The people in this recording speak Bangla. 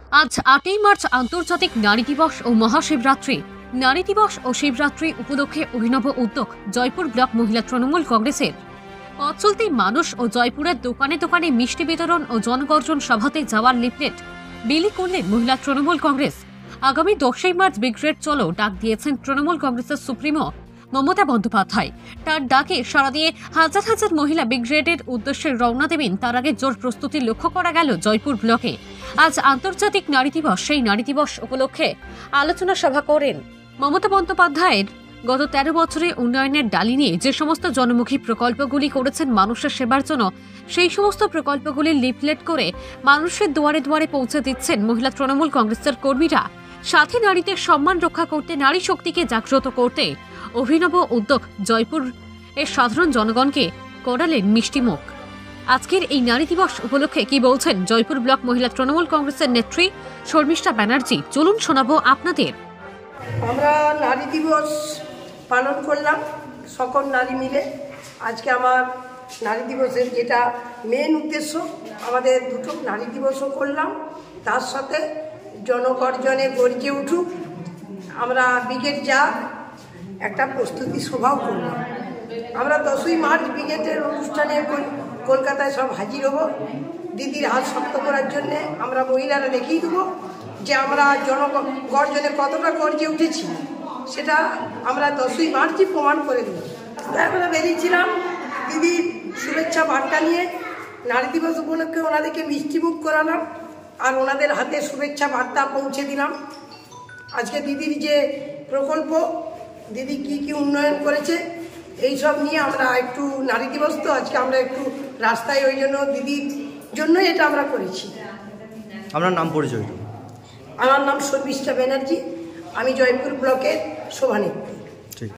আজ ৮ই মার্চ আন্তর্জাতিক নারী দিবস ও মহাশিবরাত্রি। নারী দিবস ও শিবরাত্রি উপলক্ষে অভিনব উদ্যোগ জয়পুর ব্লক মহিলা তৃণমূল কংগ্রেসের। পথ চলতি মানুষ ও জয়পুরের দোকানে দোকানে মিষ্টি বিতরণ ও জনগর্জন সভাতে যাওয়ার লিফলেট বিলি করলেন মহিলা তৃণমূল কংগ্রেস। আগামী 10ই মার্চ ব্রিগেড চলো ডাক দিয়েছেন তৃণমূল কংগ্রেসের সুপ্রিমো মমতা বন্দ্যোপাধ্যায়। তার ডাকে সাড়া দিয়ে হাজার হাজার মহিলা ব্রিগেডের উদ্দেশ্যে রওনা দেবেন। তার আগে জোর প্রস্তুতি লক্ষ্য করা গেল জয়পুর ব্লকে। আজ আন্তর্জাতিক নারী দিবস, সেই নারী দিবস উপলক্ষে আলোচনা সভা করেন মমতা বন্দ্যোপাধ্যায়ের। গত 13 বছরে উন্নয়নের ডালি নিয়ে যে সমস্ত জনমুখী প্রকল্পগুলি করেছেন মানুষের সেবার জন্য, সেই সমস্ত প্রকল্পগুলি লিফলেট করে মানুষের দুয়ারে দুয়ারে পৌঁছে দিচ্ছেন মহিলা তৃণমূল কংগ্রেসের কর্মীরা। সাথে নারীদের সম্মান রক্ষা করতে, নারী শক্তিকে জাগ্রত করতে অভিনব উদ্যোগ জয়পুর এর সাধারণ জনগণকে করালেন মিষ্টিমুখ। আজকের এই নারী দিবস উপলক্ষে কি বলছেন জয়পুর ব্লক মহিলা তৃণমূল কংগ্রেসের নেত্রী শর্মিষ্ঠা ব্যানার্জি, চলুন শোনাবো আপনাদের। আমরা নারী দিবস পালন করলাম সকল নারী মিলে। আজকে আমার নারী দিবসের যেটা মেন উদ্দেশ্য, আমাদের দুটো নারী দিবসও করলাম, তার সাথে জনগর্জনে গর্জে উঠুক, আমরা ব্রিগেড যা একটা প্রস্তুতি সভাও করলাম। আমরা 10ই মার্চ ব্রিগেডের অনুষ্ঠানে কলকাতায় সব হাজির হব। দিদির হাত শক্ত করার জন্যে আমরা মহিলারা দেখিয়ে দেবো যে আমরা জনগর্জনে কতটা গর্জে উঠেছি, সেটা আমরা 10ই মার্চই প্রমাণ করে দেবো। তাই আমরা বেরিয়েছিলাম দিদির শুভেচ্ছা বার্তা নিয়ে। নারী দিবস উপলক্ষে ওনাদেরকে মিষ্টিমুখ করালাম আর ওনাদের হাতে শুভেচ্ছা বার্তা পৌঁছে দিলাম। আজকে দিদির যে প্রকল্প, দিদি কি কি উন্নয়ন করেছে, এই সব নিয়ে আমরা একটু, নারী দিবস তো আজকে আমরা একটু রাস্তায়, ওই জন্য দিদির জন্যই এটা আমরা করেছি। আপনার নাম পরিচয়? আমার নাম শর্মিষ্ঠা ব্যানার্জি, আমি জয়পুর ব্লকের সভানেত্রী।